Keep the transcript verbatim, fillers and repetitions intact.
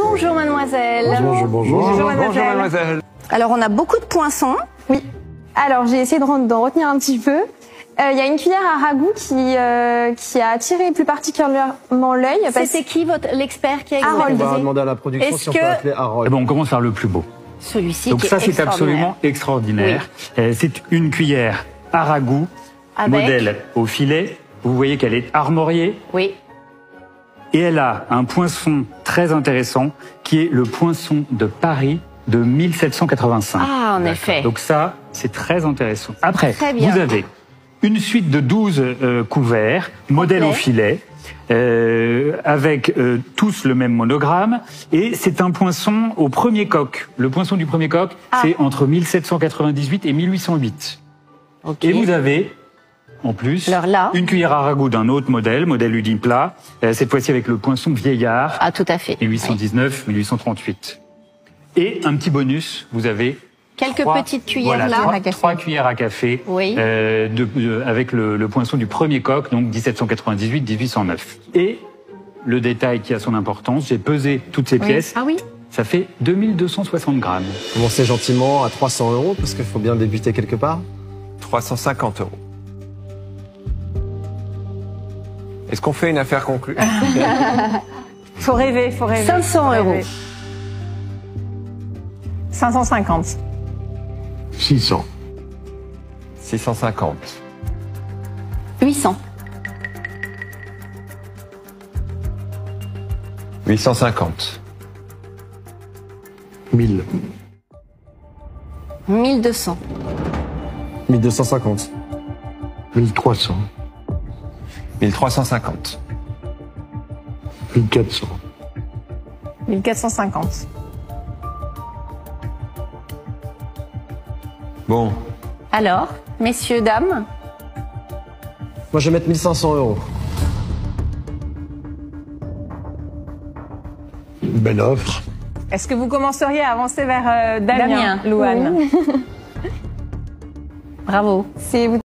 Bonjour mademoiselle. Bonjour, bonjour. Bonjour, Bonjour, mademoiselle. bonjour, mademoiselle. Alors on a beaucoup de poinçons. Oui. Alors j'ai essayé d'en de retenir un petit peu. Il euh, y a une cuillère à ragoût qui, euh, qui a attiré plus particulièrement l'œil. C'était qui votre l'expert qui a Harold. On va demander à la production Est-ce si on que- peut appeler Harold. Eh ben, on commence par le plus beau. Celui-ci Donc qui ça, est c'est absolument extraordinaire. Euh, C'est une cuillère à ragoût, Avec- modèle au filet. Vous voyez qu'elle est armoriée. Oui. Et elle a un poinçon très intéressant qui est le poinçon de Paris de mille sept cent quatre-vingt-cinq. Ah, en effet. Donc ça, c'est très intéressant. Après, Très bien. vous avez une suite de douze euh, couverts, modèle au filet, euh, avec euh, tous le même monogramme. Et c'est un poinçon au premier coq. Le poinçon du premier coq, Ah. c'est entre mille sept cent quatre-vingt-dix-huit et mille huit cent huit. Ok. Et vous avez, en plus, Alors là- une cuillère à ragoût d'un autre modèle, modèle Udiplat, euh, cette fois-ci avec le poinçon vieillard, Ah, tout à fait. mille huit cent dix-neuf mille huit cent trente-huit. Et un petit bonus, vous avez Quelques trois- petites cuillères voilà, là. trois, à café. trois cuillères à café Oui. euh, de, de- avec le, le poinçon du premier coq, donc dix-sept cent quatre-vingt-dix-huit dix-huit cent neuf. Et le détail qui a son importance, j'ai pesé toutes ces pièces, Ah oui. ça fait deux mille deux cent soixante grammes. Commencez gentiment à trois cents euros parce qu'il faut bien débuter quelque part. trois cent cinquante euros. Est-ce qu'on fait une affaire conclue? Faut rêver, faut rêver. cinq cents faut euros. rêver. cinq cent cinquante. six cents. six cent cinquante. huit cents. huit cent cinquante. mille. mille deux cents. mille deux cent cinquante. mille trois cents. mille trois cent cinquante. mille quatre cents. mille quatre cent cinquante. Bon, Alors, messieurs, dames, Moi, je vais mettre mille cinq cents euros. Une belle offre. Est-ce que vous commenceriez à avancer vers euh, Damien, Damien. Louane? bravo. C'est vous